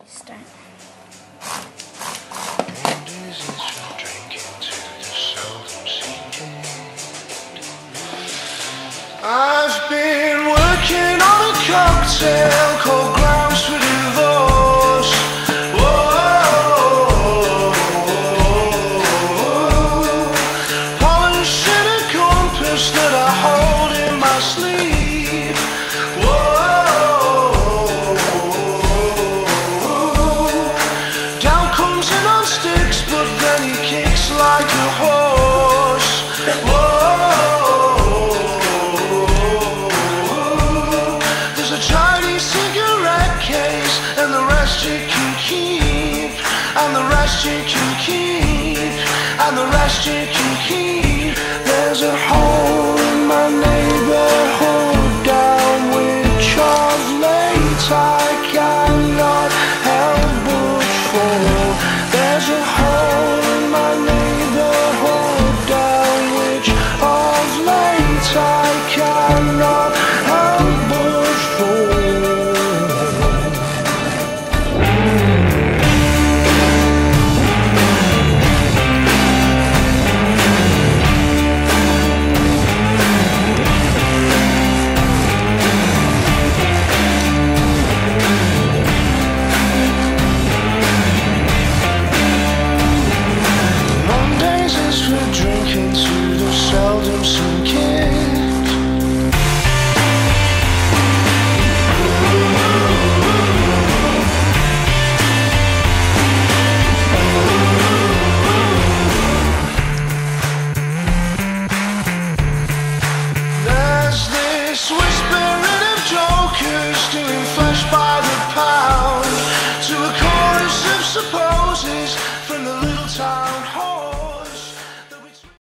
start. Mondays is from drinking to the seldom seen. I've been working on a cocktail called Grounds for Divorce. Whoa, polishing a compass that I hold in my sleeve. Whoa, down comes it on sticks, but then he kicks like a horse. Chinese cigarette case, and the rest you can keep, and the rest you can keep, and the rest you can keep. There's a hole in my neighborhood down which of late I cannot help but fall. There's a hole in my neighborhood down which of late I cannot help but fall. Mondays is for drinking to the seldom seen kid. There's this whispering of jokers doing flesh by the pound to a chorus of supposes